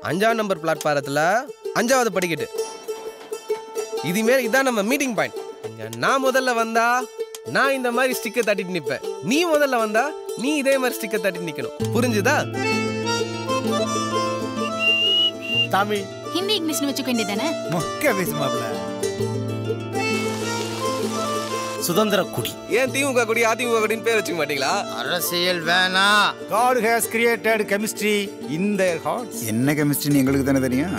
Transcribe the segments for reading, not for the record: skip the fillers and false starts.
5ஆம் நம்பர் பிளாட்பாரத்தில் 5வது படிக்கட்டு. இதுமாரி இதான் நம்ம மீட்டிங் பாயிண்ட். இங்க நான் முதல்ல வந்தா நான் இந்த மாதிரி ஸ்டிக்கர் தட்டிட்டு நிற்பேன். நீ முதல்ல வந்தா நீ இதே மாதிரி ஸ்டிக்கர் தட்டிட்டு நிக்கணும். புரிஞ்சுதா? தமிழ் ஹிந்தி இங்கிலீஷ்னு வச்சுக்க வேண்டியதானே? மொக்க பேசுமாப்ல. சுதந்திர குடி. ஏன் திமுக குடி அதிமுக குடின்னு பேர் வச்சுக்க மாட்டீங்களா? அரசியல் வேணா. God has created chemistry in their hearts. என்ன கெமிஸ்ட்ரின்னு எங்களுக்கு தானே தெரியும்.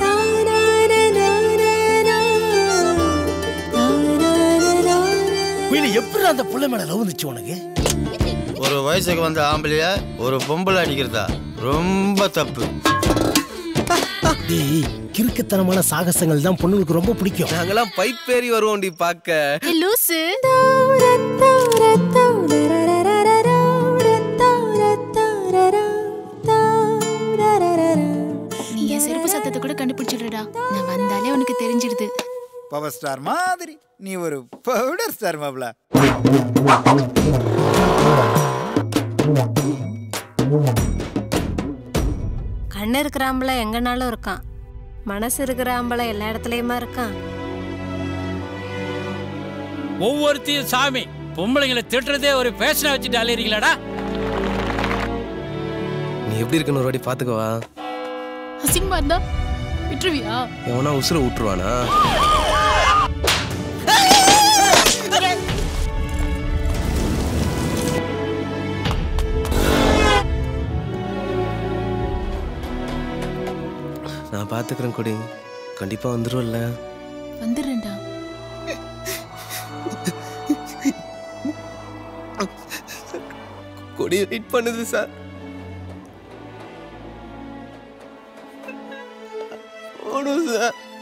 குயிலி எப்படி அந்த புள்ள மேல லவ் வந்துச்சு உனக்கு? ஒரு வயசுக்கு வந்த ஆம்பளைய ஒரு பொம்பளை அடிக்கிறதா ரொம்ப தப்பு. டேய், கிறுக்குத்தனமான சாகசங்கள் தான் பொண்ணுங்களுக்கு ரொம்ப பிடிக்கும். நாங்கெல்லாம் பைப் ஏறி வருவோம்டி பார்க்க. லூசு. நீ என் செருப்பு சத்தத்தை கூட கண்டுபிடிச்சிடுறா. நான் வந்தாலே உனக்கு தெரிஞ்சிடுது. பவர் ஸ்டார் மாதிரி நீ ஒரு பவுடர் ஸ்டார் மாப்ள. கண்ணு இருக்கிற ஆம்பளை எங்கனாலும் இருக்கான், மனசு இருக்கிற ஆம்பளை எல்லா இடத்துலயுமா இருக்கான். ஒவ்வொருத்தையும் சாமி பொம்பளைங்களை திட்டுறதே ஒரு பேஷனா வச்சுட்டு அலையறீங்களாடா. நீ எப்படி இருக்கணும் ஒரு வாட்டி பாத்துக்கவா? அசிங்கமா இருந்தா விட்டுருவியா? எவனா உசுர விட்டுருவானா? நான் பாத்துக்கிறேன் கொடி. கண்டிப்பா வந்துருவல்ல? வந்துடுறேன்டா. கொடி வெயிட் பண்ணுது சார். ஓடும் சார்.